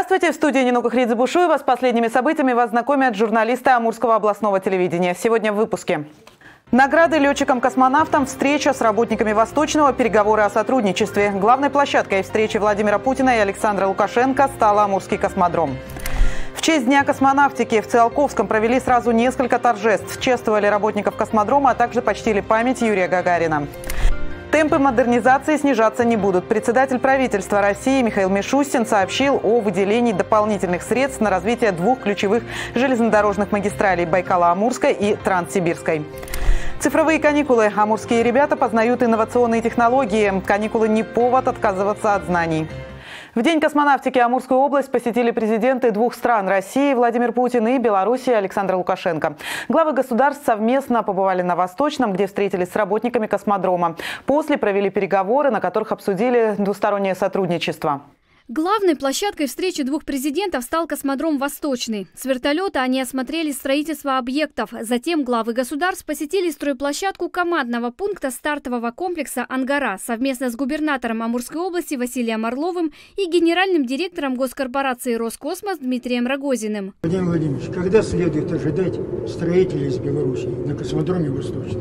Здравствуйте, в студии Нина Кухридзе-Бушуева. С последними событиями вас знакомят журналисты Амурского областного телевидения. Сегодня в выпуске. Награды летчикам-космонавтам, встреча с работниками Восточного, переговоры о сотрудничестве. Главной площадкой встречи Владимира Путина и Александра Лукашенко стал Амурский космодром. В честь Дня космонавтики в Циолковском провели сразу несколько торжеств. Чествовали работников космодрома, а также почтили память Юрия Гагарина. Темпы модернизации снижаться не будут. Председатель правительства России Михаил Мишустин сообщил о выделении дополнительных средств на развитие двух ключевых железнодорожных магистралей – Байкало-Амурской и Транссибирской. Цифровые каникулы. Амурские ребята познают инновационные технологии. Каникулы не повод отказываться от знаний. В День космонавтики Амурскую область посетили президенты двух стран – России Владимир Путин и Белоруссии Александр Лукашенко. Главы государств совместно побывали на Восточном, где встретились с работниками космодрома. После провели переговоры, на которых обсудили двустороннее сотрудничество. Главной площадкой встречи двух президентов стал космодром «Восточный». С вертолета они осмотрели строительство объектов. Затем главы государств посетили стройплощадку командного пункта стартового комплекса «Ангара» совместно с губернатором Амурской области Василием Орловым и генеральным директором госкорпорации «Роскосмос» Дмитрием Рогозиным. Владимир Владимирович, когда следует ожидать строителей из Беларуси на космодроме «Восточный»?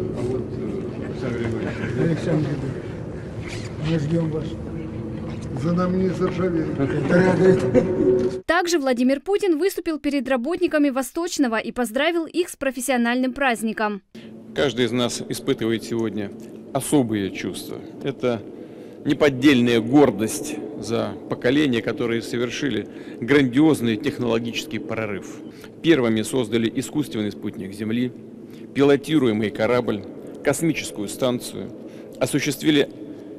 Александр Григорьевич, мы ждем вас. За нами не заржавеет. Также Владимир Путин выступил перед работниками Восточного и поздравил их с профессиональным праздником. Каждый из нас испытывает сегодня особые чувства. Это неподдельная гордость за поколения, которые совершили грандиозный технологический прорыв. Первыми создали искусственный спутник Земли, пилотируемый корабль, космическую станцию, осуществили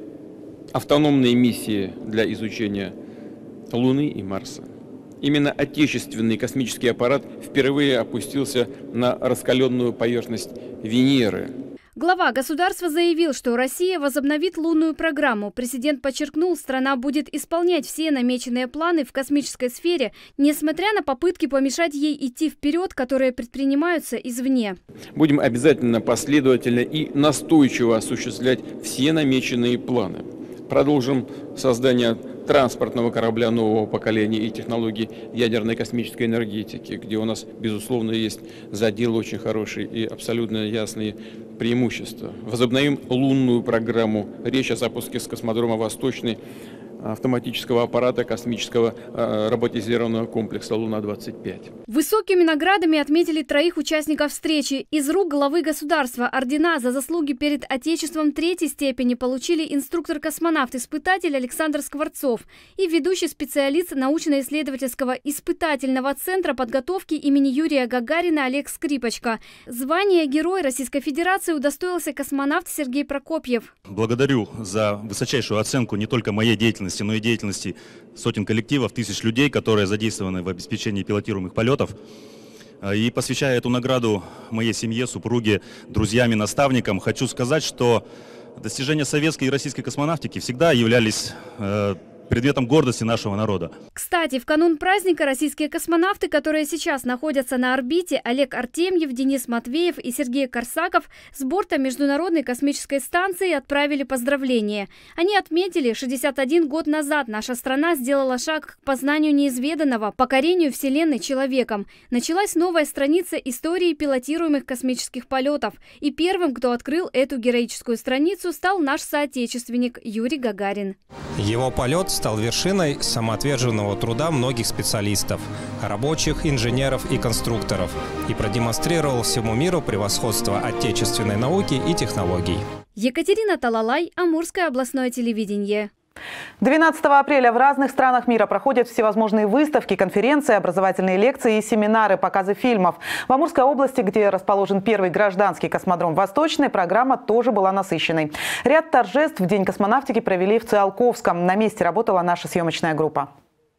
автономные миссии для изучения Луны и Марса. Именно отечественный космический аппарат впервые опустился на раскаленную поверхность Венеры. Глава государства заявил, что Россия возобновит лунную программу. Президент подчеркнул, страна будет исполнять все намеченные планы в космической сфере, несмотря на попытки помешать ей идти вперед, которые предпринимаются извне. Будем обязательно последовательно и настойчиво осуществлять все намеченные планы. Продолжим создание транспортного корабля нового поколения и технологий ядерной космической энергетики, где у нас, безусловно, есть задел очень хороший и абсолютно ясные преимущества. Возобновим лунную программу. Речь о запуске с космодрома «Восточный» автоматического аппарата космического роботизированного комплекса «Луна-25». Высокими наградами отметили троих участников встречи. Из рук главы государства ордена за заслуги перед Отечеством третьей степени получили инструктор-космонавт-испытатель Александр Скворцов и ведущий специалист научно-исследовательского испытательного центра подготовки имени Юрия Гагарина Олег Скрипочка. Звание Герой Российской Федерации удостоился космонавт Сергей Прокопьев. Благодарю за высочайшую оценку не только моей деятельности, но и деятельности сотен коллективов, тысяч людей, которые задействованы в обеспечении пилотируемых полетов. И посвящая эту награду моей семье, супруге, друзьям и наставникам, хочу сказать, что достижения советской и российской космонавтики всегда являлись предметом гордости нашего народа. Кстати, в канун праздника российские космонавты, которые сейчас находятся на орбите, Олег Артемьев, Денис Матвеев и Сергей Корсаков с борта Международной космической станции отправили поздравления. Они отметили, 61 год назад наша страна сделала шаг к познанию неизведанного, покорению Вселенной человеком. Началась новая страница истории пилотируемых космических полетов. И первым, кто открыл эту героическую страницу, стал наш соотечественник Юрий Гагарин. Его полет стал вершиной самоотверженного труда многих специалистов, рабочих, инженеров и конструкторов и продемонстрировал всему миру превосходство отечественной науки и технологий. Екатерина Талалай, Амурское областное телевидение. 12 апреля в разных странах мира проходят всевозможные выставки, конференции, образовательные лекции и семинары, показы фильмов. В Амурской области, где расположен первый гражданский космодром «Восточный», программа тоже была насыщенной. Ряд торжеств в День космонавтики провели в Циолковском. На месте работала наша съемочная группа.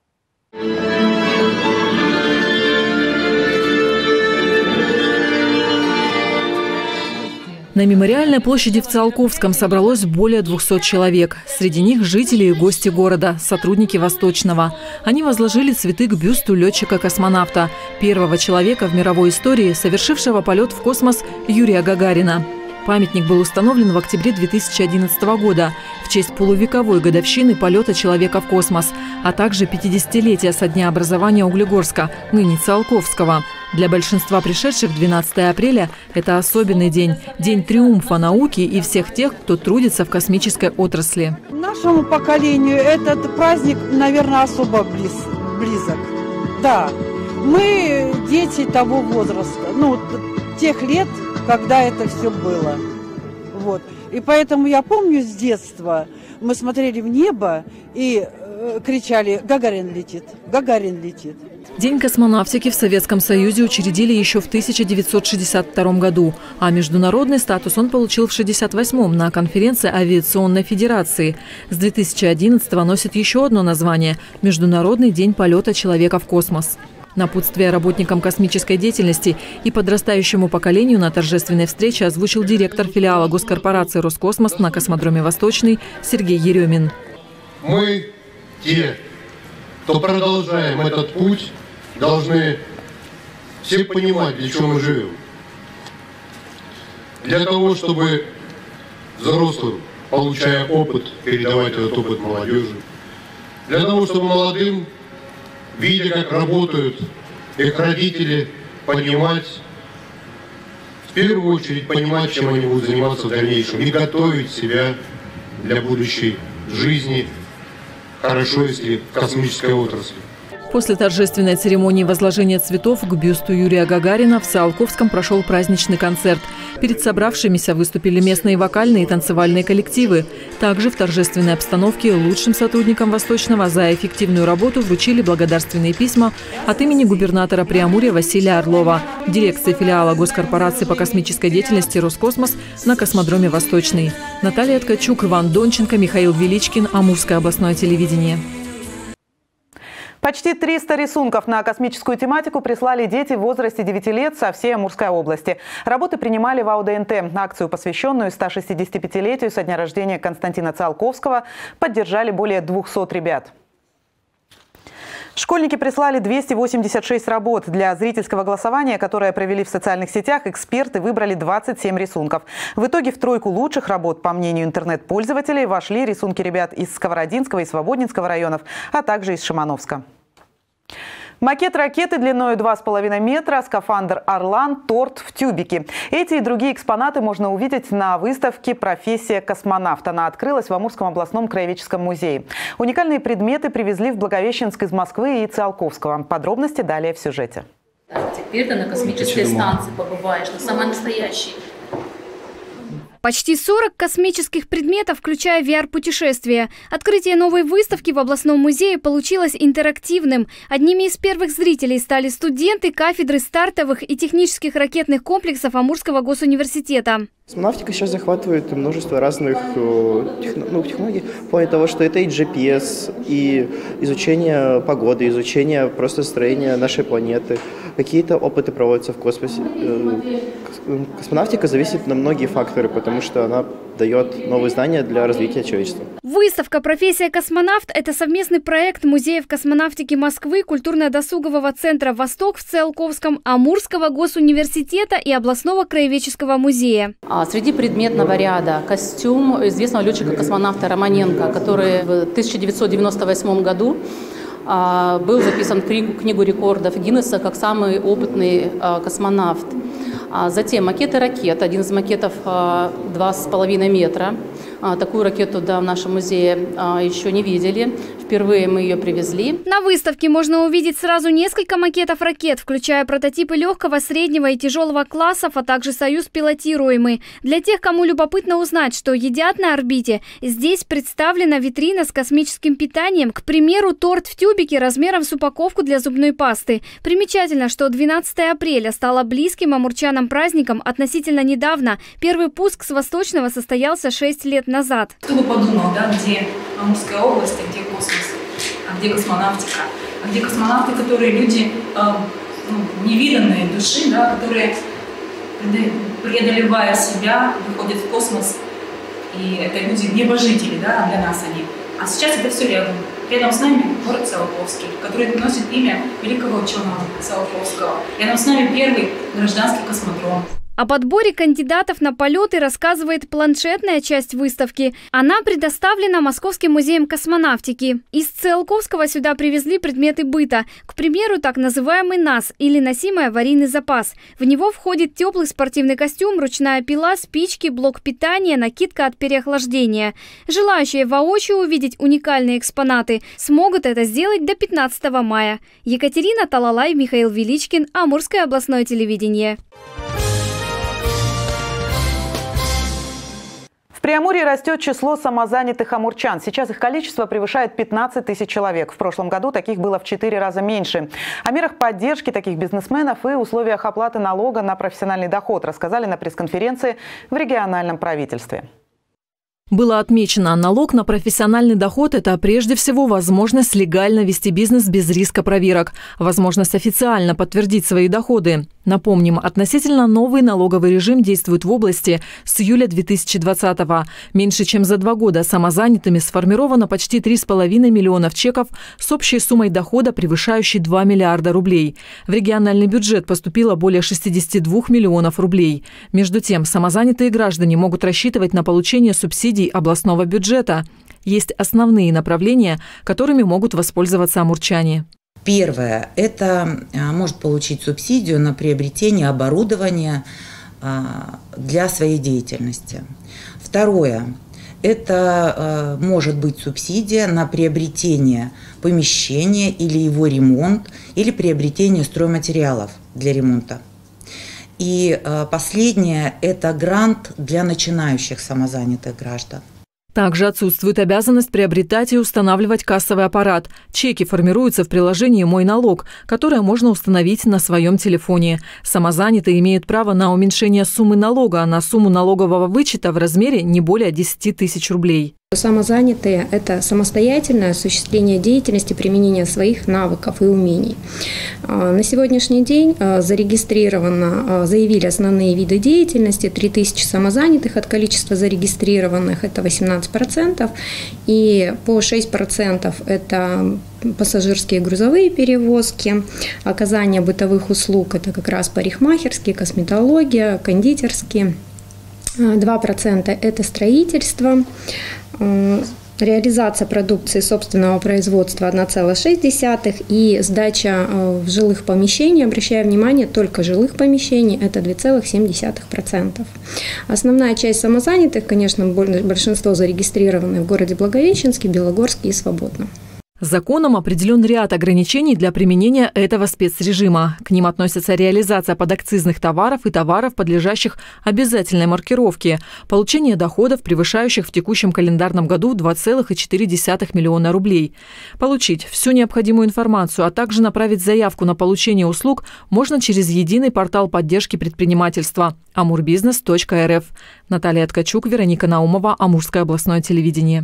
На мемориальной площади в Циолковском собралось более 200 человек. Среди них жители и гости города, сотрудники Восточного. Они возложили цветы к бюсту летчика-космонавта, первого человека в мировой истории, совершившего полет в космос Юрия Гагарина. Памятник был установлен в октябре 2011 года в честь полувековой годовщины полета человека в космос, а также 50-летия со дня образования Углегорска, ныне Циолковского. Для большинства пришедших 12 апреля – это особенный день, день триумфа науки и всех тех, кто трудится в космической отрасли. Нашему поколению этот праздник, наверное, особо близок. Да, мы дети того возраста, тех лет, когда это все было. Вот. И поэтому я помню с детства, мы смотрели в небо и кричали: «Гагарин летит! Гагарин летит!» День космонавтики в Советском Союзе учредили еще в 1962 году, а международный статус он получил в 1968 на конференции Авиационной Федерации. С 2011 носит еще одно название – Международный день полета человека в космос. Напутствие работникам космической деятельности и подрастающему поколению на торжественной встрече озвучил директор филиала госкорпорации «Роскосмос» на космодроме «Восточный» Сергей Еремин. Мы, те, кто продолжаем этот путь, должны все понимать, для чего мы живем. Для того, чтобы взрослым, получая опыт, передавать этот опыт молодежи. Для того, чтобы молодым, видя, как работают их родители, понимать, в первую очередь понимать, чем они будут заниматься в дальнейшем, и готовить себя для будущей жизни, хорошо, если в космической отрасли. После торжественной церемонии возложения цветов к бюсту Юрия Гагарина в Циолковском прошел праздничный концерт. Перед собравшимися выступили местные вокальные и танцевальные коллективы. Также в торжественной обстановке лучшим сотрудникам Восточного за эффективную работу вручили благодарственные письма от имени губернатора Преамурья Василия Орлова, дирекции филиала госкорпорации по космической деятельности «Роскосмос» на космодроме «Восточный». Наталья Ткачук, Иван Донченко, Михаил Величкин, Амурское областное телевидение. Почти 300 рисунков на космическую тематику прислали дети в возрасте 9 лет со всей Амурской области. Работы принимали в АУДНТ. Акцию, посвященную 165-летию со дня рождения Константина Циолковского, поддержали более 200 ребят. Школьники прислали 286 работ. Для зрительского голосования, которое провели в социальных сетях, эксперты выбрали 27 рисунков. В итоге в тройку лучших работ, по мнению интернет-пользователей, вошли рисунки ребят из Сковородинского и Свободнинского районов, а также из Шимановска. Макет ракеты длиной 2,5 метра, скафандр «Орлан», торт в тюбике. Эти и другие экспонаты можно увидеть на выставке «Профессия космонавта». Она открылась в Амурском областном краеведческом музее. Уникальные предметы привезли в Благовещенск из Москвы и Циолковского. Подробности далее в сюжете. Теперь ты на космической станции побываешь, на самой настоящей. Почти 40 космических предметов, включая VR-путешествия. Открытие новой выставки в областном музее получилось интерактивным. Одними из первых зрителей стали студенты кафедры стартовых и технических ракетных комплексов Амурского госуниверситета. Космонавтика сейчас захватывает множество разных технологий, в плане того, что это и GPS, и изучение погоды, изучение просто строения нашей планеты. Какие-то опыты проводятся в космосе. Космонавтика зависит на многие факторы, потому что она дает новые знания для развития человечества. Выставка «Профессия космонавт» – это совместный проект Музеев космонавтики Москвы, культурно-досугового центра «Восток» в Циолковском, Амурского госуниверситета и областного краеведческого музея. Среди предметного ряда костюм известного летчика-космонавта Романенко, который в 1998 году был записан в Книгу рекордов Гиннесса как самый опытный космонавт. Затем макеты ракет. Один из макетов 2,5 метра. Такую ракету в нашем музее еще не видели. Впервые мы ее привезли. На выставке можно увидеть сразу несколько макетов ракет, включая прототипы легкого, среднего и тяжелого классов, а также союз пилотируемый. Для тех, кому любопытно узнать, что едят на орбите, здесь представлена витрина с космическим питанием. К примеру, торт в тюбике размером с упаковку для зубной пасты. Примечательно, что 12 апреля стало близким амурчанам праздником относительно недавно. Первый пуск с Восточного состоялся 6 лет назад. Кто бы подумал, где Амурская область, а где космос, а где космонавтика, а где космонавты, которые люди невиданные души, которые, преодолевая себя, выходят в космос, и это люди небожители, для нас они. А сейчас это все рядом. Рядом с нами город Циолковский, который носит имя великого ученого Циолковского. Рядом с нами первый гражданский космодром. О подборе кандидатов на полеты рассказывает планшетная часть выставки. Она предоставлена Московским музеем космонавтики. Из Циолковского сюда привезли предметы быта. К примеру, так называемый НАС или носимый аварийный запас. В него входит теплый спортивный костюм, ручная пила, спички, блок питания, накидка от переохлаждения. Желающие воочию увидеть уникальные экспонаты смогут это сделать до 15 мая. Екатерина Талалай, Михаил Величкин, Амурское областное телевидение. В Преамурье растет число самозанятых амурчан. Сейчас их количество превышает 15 тысяч человек. В прошлом году таких было в 4 раза меньше. О мерах поддержки таких бизнесменов и условиях оплаты налога на профессиональный доход рассказали на пресс-конференции в региональном правительстве. Было отмечено, налог на профессиональный доход – это прежде всего возможность легально вести бизнес без риска проверок, возможность официально подтвердить свои доходы. Напомним, относительно новый налоговый режим действует в области с июля 2020-го. Меньше чем за 2 года самозанятыми сформировано почти 3,5 миллионов чеков с общей суммой дохода, превышающей 2 миллиарда рублей. В региональный бюджет поступило более 62 миллионов рублей. Между тем, самозанятые граждане могут рассчитывать на получение субсидий областного бюджета. Есть основные направления, которыми могут воспользоваться амурчане. Первое – это может получить субсидию на приобретение оборудования для своей деятельности. Второе – это может быть субсидия на приобретение помещения или его ремонт, или приобретение стройматериалов для ремонта. И последнее – это грант для начинающих самозанятых граждан. Также отсутствует обязанность приобретать и устанавливать кассовый аппарат. Чеки формируются в приложении «Мой налог», которое можно установить на своем телефоне. Самозанятые имеют право на уменьшение суммы налога на сумму налогового вычета в размере не более 10 тысяч рублей. Самозанятые – это самостоятельное осуществление деятельности, применение своих навыков и умений. На сегодняшний день заявили основные виды деятельности 3000 самозанятых от количества зарегистрированных – это 18%, и по 6% – это пассажирские и грузовые перевозки, оказание бытовых услуг – это как раз парикмахерские, косметология, кондитерские. 2% – это строительство, реализация продукции собственного производства 1,6% и сдача в жилых помещений, обращая внимание, только жилых помещений, это 2,7%. Основная часть самозанятых, конечно, большинство зарегистрированы в городе Благовещенске, Белогорске и Свободном. Законом определен ряд ограничений для применения этого спецрежима. К ним относятся реализация подакцизных товаров и товаров, подлежащих обязательной маркировке, получение доходов, превышающих в текущем календарном году 2,4 миллиона рублей. Получить всю необходимую информацию, а также направить заявку на получение услуг можно через единый портал поддержки предпринимательства amurbusiness.rf. Наталья Ткачук, Вероника Наумова, Амурское областное телевидение.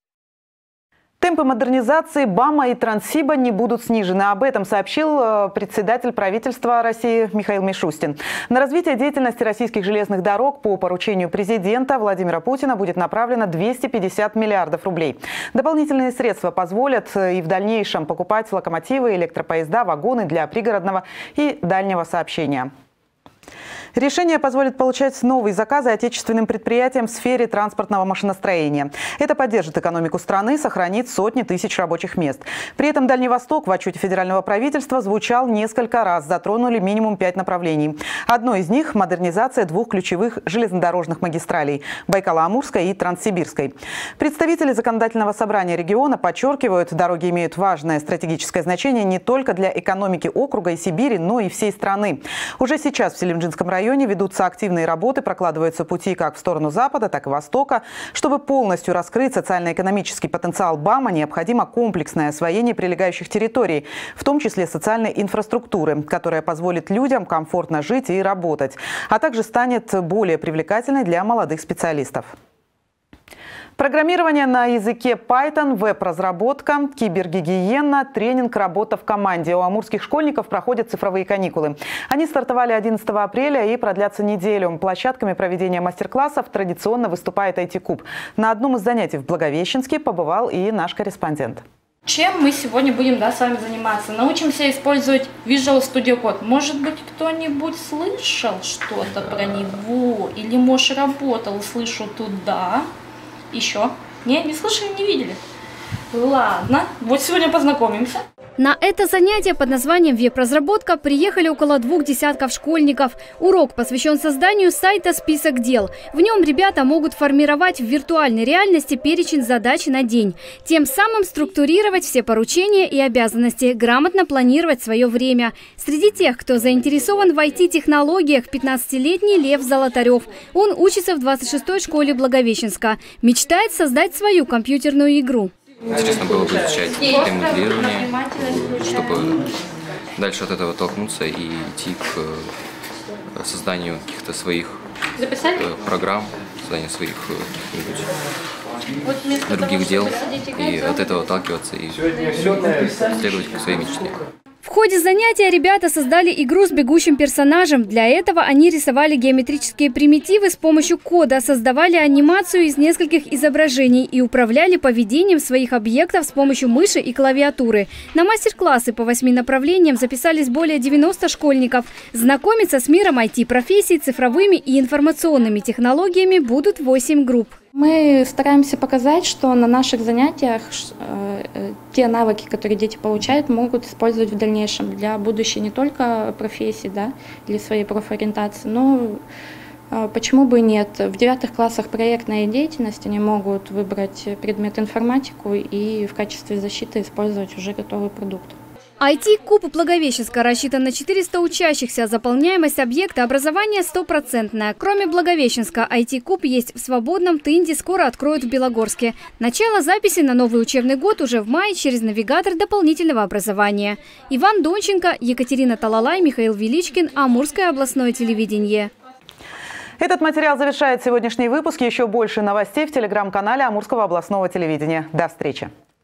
Темпы модернизации БАМа и Транссиба не будут снижены. Об этом сообщил председатель правительства России Михаил Мишустин. На развитие деятельности российских железных дорог по поручению президента Владимира Путина будет направлено 250 миллиардов рублей. Дополнительные средства позволят и в дальнейшем покупать локомотивы, электропоезда, вагоны для пригородного и дальнего сообщения. Решение позволит получать новые заказы отечественным предприятиям в сфере транспортного машиностроения. Это поддержит экономику страны, сохранит сотни тысяч рабочих мест. При этом Дальний Восток в отчете федерального правительства звучал несколько раз, затронули минимум 5 направлений. Одно из них – модернизация 2 ключевых железнодорожных магистралей – Байкало-Амурской и Транссибирской. Представители законодательного собрания региона подчеркивают, дороги имеют важное стратегическое значение не только для экономики округа и Сибири, но и всей страны. Уже сейчас в Селимджинском районе ведутся активные работы, прокладываются пути как в сторону Запада, так и Востока. Чтобы полностью раскрыть социально-экономический потенциал БАМа, необходимо комплексное освоение прилегающих территорий, в том числе социальной инфраструктуры, которая позволит людям комфортно жить и работать, а также станет более привлекательной для молодых специалистов. Программирование на языке Python, веб-разработка, кибергигиена, тренинг, работа в команде. У амурских школьников проходят цифровые каникулы. Они стартовали 11 апреля и продлятся неделю. Площадками проведения мастер-классов традиционно выступает IT-Куб. На одном из занятий в Благовещенске побывал и наш корреспондент. Чем мы сегодня будем с вами заниматься? Научимся использовать Visual Studio Code. Может быть, кто-нибудь слышал что-то про него? Или, может, работал, слышу туда. Еще? Не слышали, не видели? Ладно, вот сегодня познакомимся. На это занятие под названием «Веб-разработка» приехали около 2 десятков школьников. Урок посвящен созданию сайта «Список дел». В нем ребята могут формировать в виртуальной реальности перечень задач на день. Тем самым структурировать все поручения и обязанности, грамотно планировать свое время. Среди тех, кто заинтересован в IT-технологиях, 15-летний Лев Золотарев. Он учится в 26-й школе Благовещенска. Мечтает создать свою компьютерную игру. Интересно было бы изучать моделирование, чтобы дальше от этого толкнуться и идти к созданию каких-то своих программ, созданию своих других дел, и от этого отталкиваться и следовать к своей мечте. В ходе занятия ребята создали игру с бегущим персонажем. Для этого они рисовали геометрические примитивы с помощью кода, создавали анимацию из нескольких изображений и управляли поведением своих объектов с помощью мыши и клавиатуры. На мастер-классы по 8 направлениям записались более 90 школьников. Знакомиться с миром IT-профессий, цифровыми и информационными технологиями будут 8 групп. Мы стараемся показать, что на наших занятиях те навыки, которые дети получают, могут использовать в дальнейшем для будущей не только профессии, или своей профориентации, но почему бы и нет. В 9 классах проектной деятельности они могут выбрать предмет информатику и в качестве защиты использовать уже готовый продукт. IT-куб Благовещенска рассчитан на 400 учащихся. Заполняемость объекта образования 100%. Кроме Благовещенска, IT-куб есть в Свободном, Тынде, скоро откроют в Белогорске. Начало записи на новый учебный год уже в мае через навигатор дополнительного образования. Иван Донченко, Екатерина Талалай, Михаил Величкин, Амурское областное телевидение. Этот материал завершает сегодняшний выпуск. Еще больше новостей в телеграм-канале Амурского областного телевидения. До встречи.